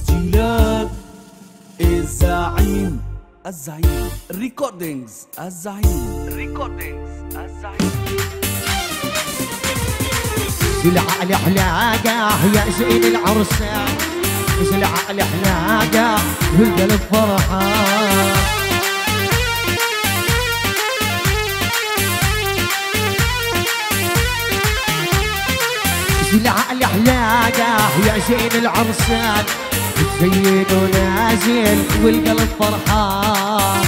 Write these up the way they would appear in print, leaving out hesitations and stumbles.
تسجيلات الزعيم ريكوردينجز الزعيم زلعة حلاقة يا زين العرسان، زلعة حلاقة والقلب فرحان. زلعة حلاقة يا زين العرسان، تزين ونازل والقلب فرحان.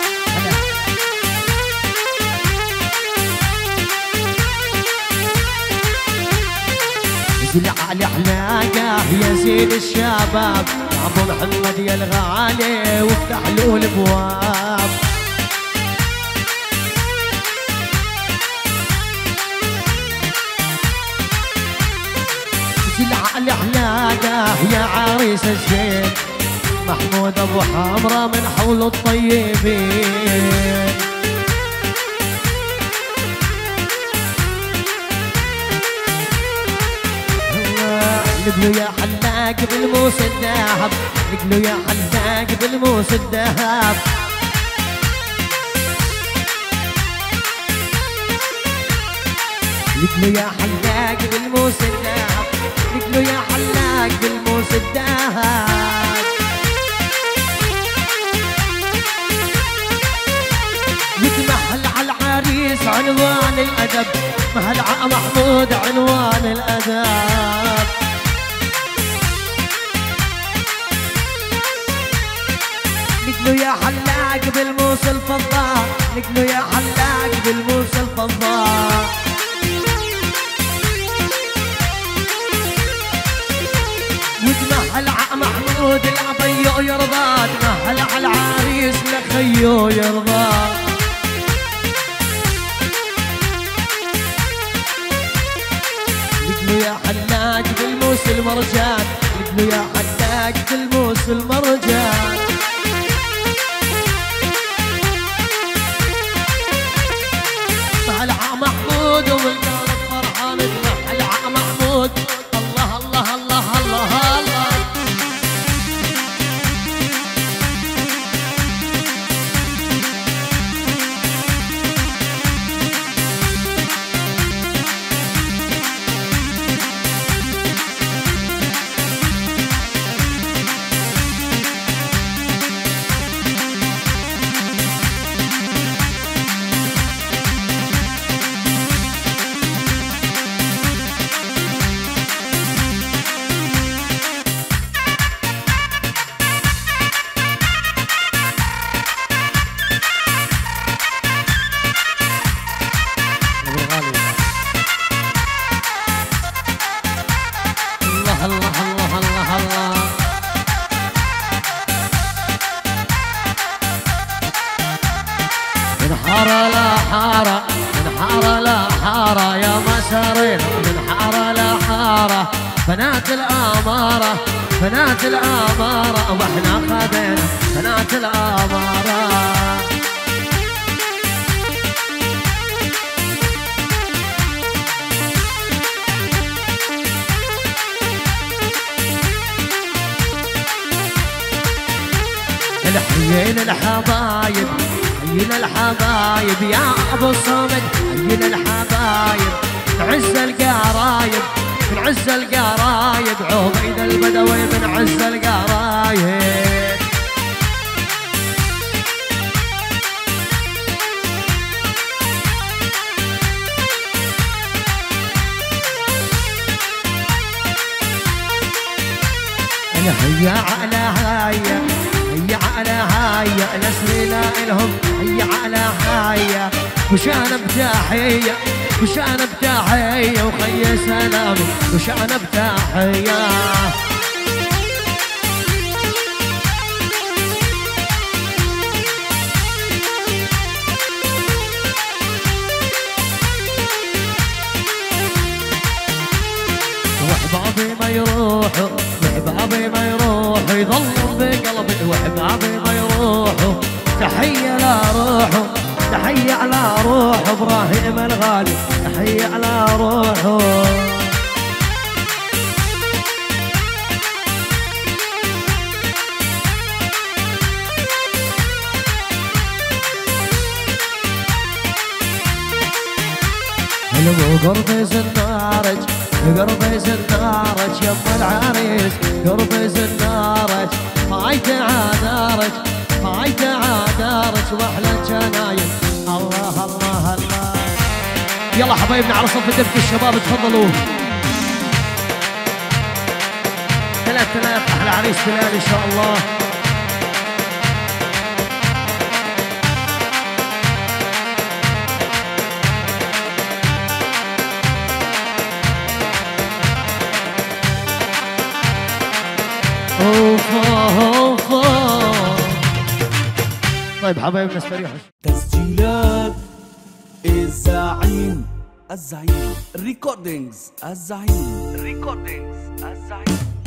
زلعة حلاقة يا زين الشباب، يا ابو محمد يا الغالي وافتح له الابواب. زلعة حلاقة يا عريس الزين، محمود ابو حمرة من حول الطيبين. نقلوا يا حلاق بالموس الذهب، نقلوا يا حلاق بالموس الذهب. نقلوا يا حلاق بالموس الذهب، نقلوا يا حلاق بالموس الذهب. يتمحل على العريس عنوان الأدب، مهل محمود عنوان الأدب. نقلوا يا حلاق بالموس الفضة، نقلوا يا حلاق بالموس الفضة. وتمهل ع محمود العطية يرضى، تمهل على العريس لخيو يرضى. نقلوا يا حلاق بالموس المرجان، نقلوا يا حلاق بالموس المرجان. محمود والقلب فرحان، تمحل ع محمود. الله الله الله الله الله. من حارة لا حارة، من حارة لا حارة يا مسارين، من حارة لا حارة بنات الأمارة، بنات الأمارة واحنا خذينا بنات الأمارة. حيينا الحبايب، حيينا الحبايب يا ابو الصمد، حيينا الحبايب عز القرايب، من عز القرايب عبيد البدوي من عز القرايب. هيا على هيا، هيا على هيا نسري لا إلهم، هيا على هيا وشان بتحية، وشان بتحية وخي سلامي وشان بتحية. وحبابي ما يروحوا، وحبابي ما يروحوا يظلوا بقلبي، وحبابي ما يروحوا تحية لا روحوا، تحية على روح ابراهيم الغالي، تحية على روحه. يبو قربي زنارج قربي زنارج يما العريس قربي زنارج هاي تعادارج هاي تعادارج واحلى جناين الله الله الله. يلا حبايبنا على صف دفة الشباب تفضلوا. 3000 احلى عريس بلال ان شاء الله. طيب حبايبنا استريحوا. تسجيلات الزعيم الزعيم ريكوردينجز الزعيم ريكوردينجز الزعيم.